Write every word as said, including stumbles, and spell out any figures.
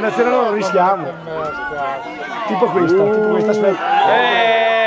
Una cena non lo rischiamo. Tipo questa, tipo questa, aspetta.